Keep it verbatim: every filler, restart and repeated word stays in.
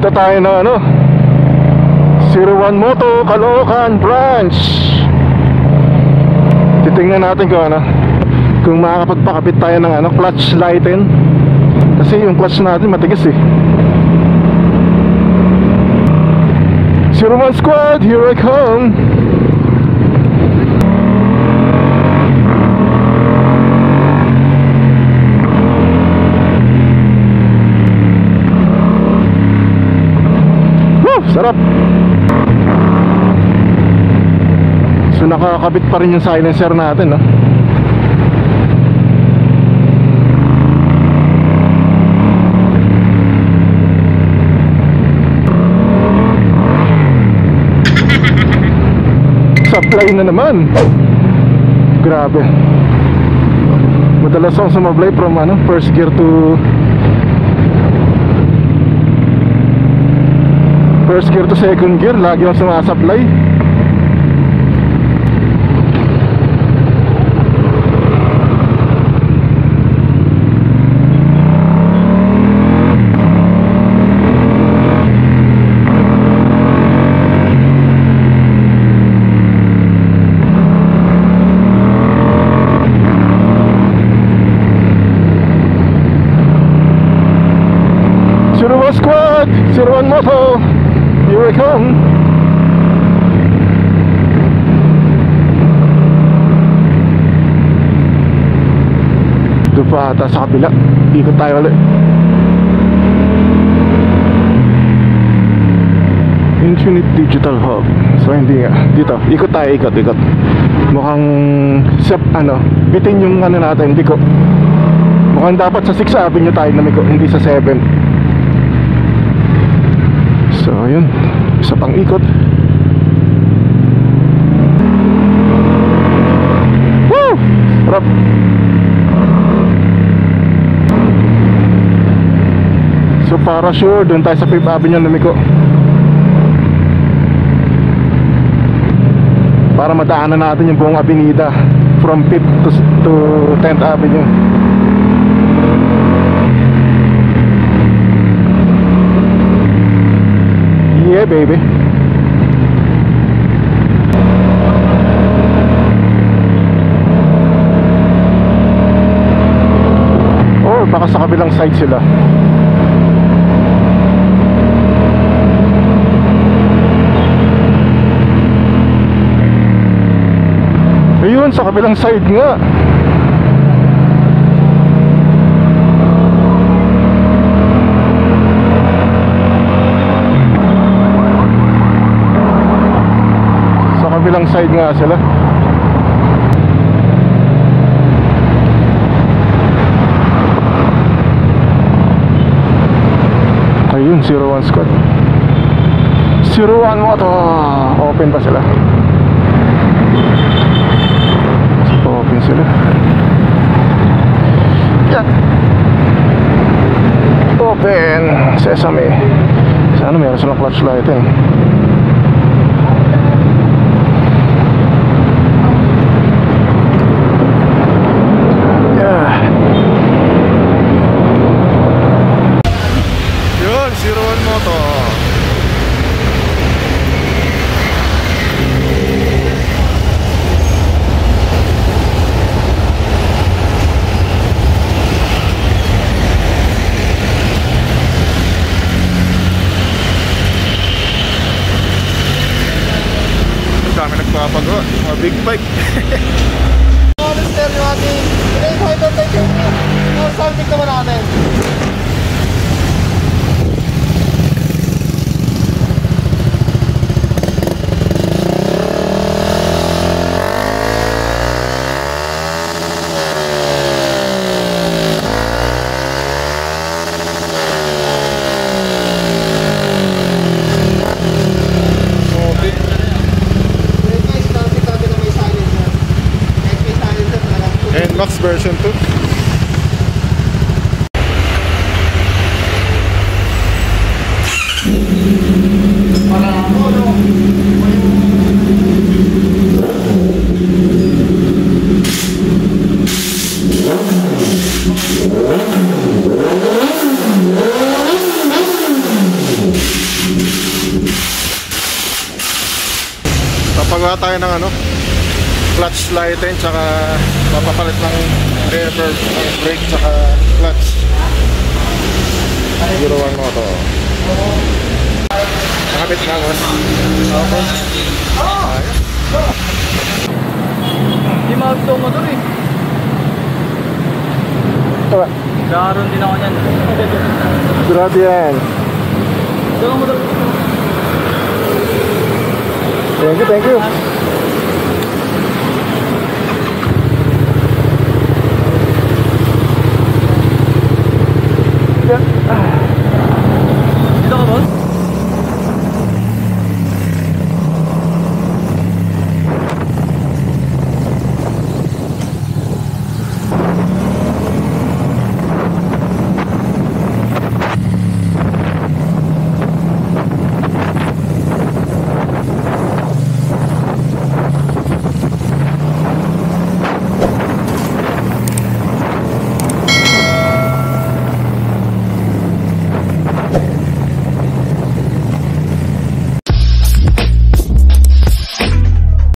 Punta tayo na ano, zero one Moto Caloocan branch. Titingnan natin kung ano, kung makakapagpakabit tayo ng ano, clutch lighten. Kasi yung clutch natin matigas eh. Zero one Squad, here I come. Woo, sarap. So nakakabit pa rin yung silencer natin, no? Supply na naman. Grabe. Madalas akong sumablay from ano, first gear to First gear to second gear. Lagi akong sumasablay. Squad, zero one Moto, here I come. Doon pa ata sa kabila. Ikot tayo ulit. Infinite Digital Hub. So hindi nga. Dito, ikot tayo, ikot, ikot. Mukhang sep, ano, bitin yung ano natin, biko. Mukhang dapat sa sixth Avenue tayo namiko, hindi sa seven. So ayun, isa pang ikot. Woo! Sarap. So para sure, doon tayo sa fifth Avenue lumiko, para madaanan natin yung buong avenida from fifth to, to tenth Avenue. Yeah, baby. Or baka sa kabilang side sila. Ayun, sa kabilang side nga. Kabilang side nga sila. Ayun, zero one Squad, zero one Moto. Open pa sila. Open sila. Yeah. Open. Sesame. Sana meron silang clutch lighting. zero one Moto. Dami nagpapagawa, mga big bike. Monster yung ating pinag-hypertake yung salvik naman natin. Max version two. We'll be right back. Wala tayo ng ano, clutch lighting, tsaka papapalit ng lever, brake, tsaka clutch. Giroan mo to. Nakapit na boss. Okay. Ayos. Di mag-tow motor eh. Tara. Daron din ako niyan. Grabe yan. Tow motor. Thank you, thank you. Yeah.